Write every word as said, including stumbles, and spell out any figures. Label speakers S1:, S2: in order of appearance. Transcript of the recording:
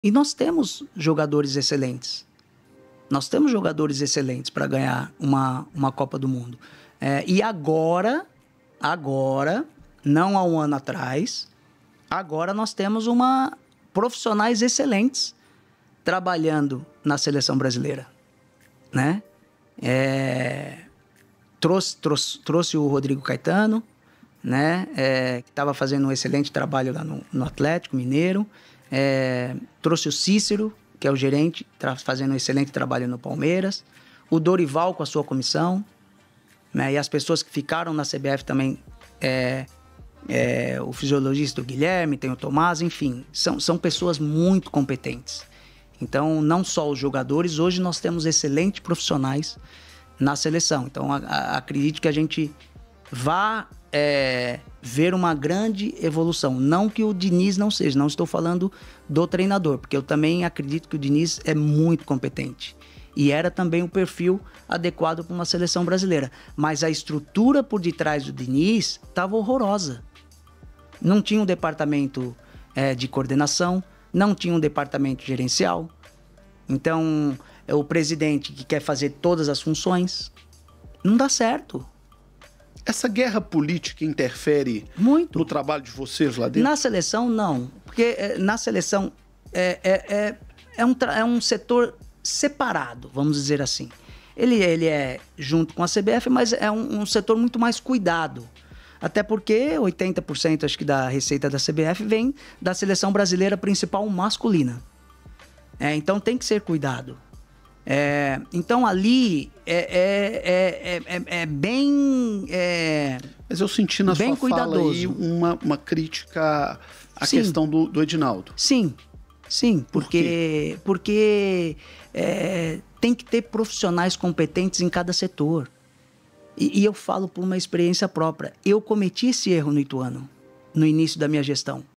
S1: E nós temos jogadores excelentes. Nós temos jogadores excelentes para ganhar uma, uma Copa do Mundo. É, e agora, agora, não há um ano atrás, agora nós temos uma, profissionais excelentes trabalhando na seleção brasileira, né? É, trouxe, trouxe, trouxe o Rodrigo Caetano, né? É, que estava fazendo um excelente trabalho lá no, no Atlético Mineiro. É, trouxe o Cícero, que é o gerente, tá fazendo um excelente trabalho no Palmeiras. O Dorival com a sua comissão, né? E as pessoas que ficaram na C B F também, é, é, o fisiologista, o Guilherme, tem o Tomás, enfim, são, são pessoas muito competentes. Então, não só os jogadores, hoje nós temos excelentes profissionais na seleção. Então, a, a, acredito que a gente vá é, ver uma grande evolução. Não que o Diniz não seja, não estou falando do treinador, porque eu também acredito que o Diniz é muito competente. E era também um perfil adequado para uma seleção brasileira. Mas a estrutura por detrás do Diniz estava horrorosa. Não tinha um departamento é, de coordenação, não tinha um departamento gerencial. Então, é o presidente que quer fazer todas as funções. Não dá certo.
S2: Essa guerra política interfere
S1: muito
S2: no trabalho de vocês lá dentro?
S1: Na seleção, não. Porque é, na seleção é, é, é, é, um, é um setor separado, vamos dizer assim. Ele, ele é junto com a C B F, mas é um, um setor muito mais cuidado. Até porque oitenta por cento acho que da receita da C B F vem da seleção brasileira principal masculina. É, então tem que ser cuidado. É, então ali é, é, é, é, é bem é,
S2: Mas eu senti na
S1: bem
S2: sua fala aí uma, uma crítica à
S1: sim.
S2: questão do, do Edinaldo.
S1: Sim, sim, porque,
S2: Por
S1: porque é, tem que ter profissionais competentes em cada setor. E, e eu falo por uma experiência própria. Eu cometi esse erro no Ituano, no início da minha gestão.